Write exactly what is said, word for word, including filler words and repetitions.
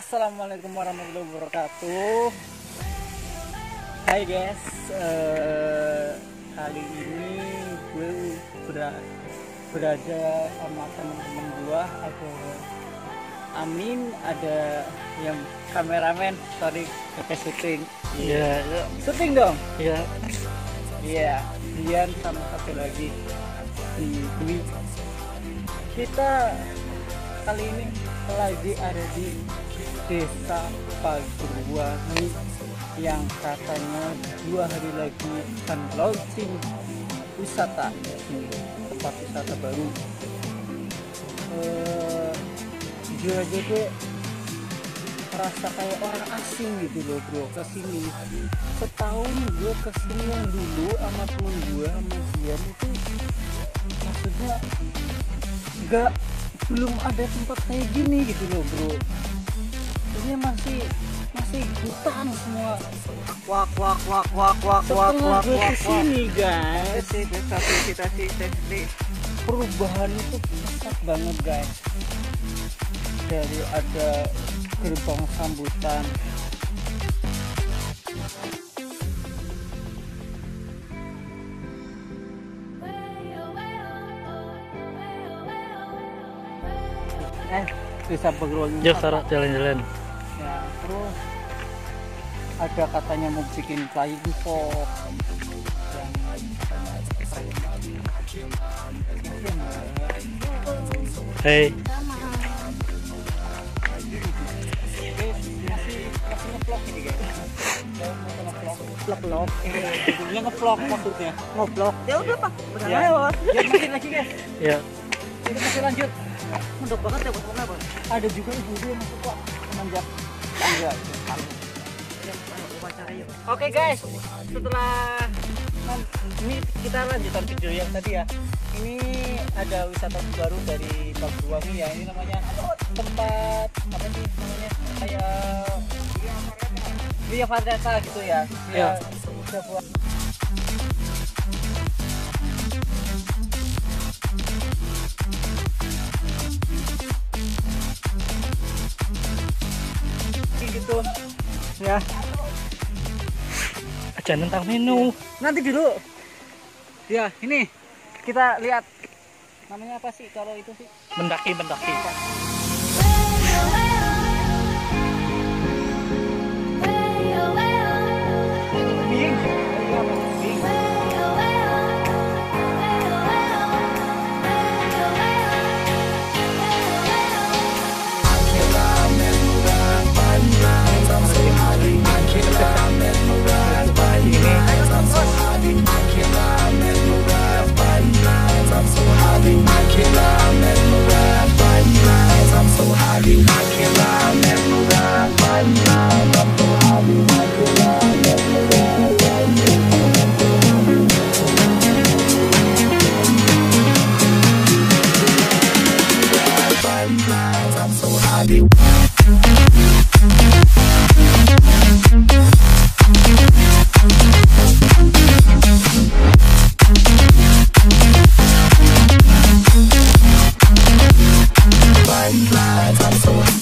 Assalamualaikum warahmatullahi wabarakatuh. Hai guys, uh, kali ini gue berada, berada sama teman-teman gue. Ada Amin, ada yang kameramen, sorry pakai syuting. Iya, ya. Syuting dong. Iya. Iya, Dian sama satu lagi di Dwi. Kita kali ini lagi ada di Desa Pagerwangi yang katanya dua hari lagi akan launching wisata ini, tempat wisata baru. Eh, jujur aja gue merasa kayak orang asing gitu loh bro kesini. Setahun gue kesini yang dulu sama temen gue sama Dian itu maksudnya nggak belum ada tempat kayak gini gitu loh bro. Ini masih masih hutan semua. Wak wak wak wak wak wak wak gue wak kesini guys, wak. perubahan itu pesat banget guys. Dari ada gerbang sambutan, eh Desa Pagerwangi Ya sekarang jalan-jalan. ya, terus ada katanya mau bikin flying fox yang Hei. vlog ini guys. Vlog-vlog. Judulnya nge-vlog maksudnya. Ngobrol. Ya udah Pak, udah Ya. lewat. Ya masih lagi guys. Ya. Kita masih lanjut. Mendok banget ya bos apa? Ada juga ibu-ibu yang masuk kok menanjak. Enggak. Oke guys, setelah ini kita lanjutkan video yang tadi ya. Ini ada wisata baru dari Pagerwangi ya. Ini namanya tempat apa sih namanya? Kayak Via Vareta gitu ya. Ya. Via buat gitu ya. Aja tentang menu. Nanti dulu ya, ini kita lihat namanya apa sih kalau itu sih, Mendaki mendaki. Bing. Ini apa? Bing. I'm so